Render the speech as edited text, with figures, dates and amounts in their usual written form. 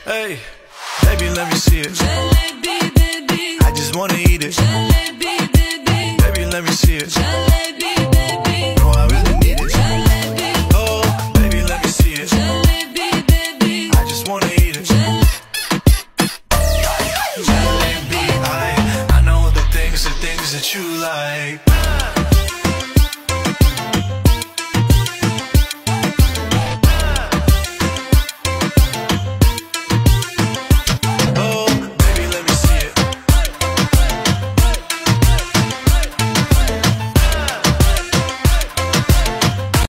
Hey, baby, let me see it. Jalebi, baby. I just wanna eat it. Jalebi, baby. Baby, let me see it. Jalebi, baby. No, I really need it. Jalebi. Oh, baby, let me see it. Jalebi, baby. I just wanna eat it. Jalebi, I know the things that you like.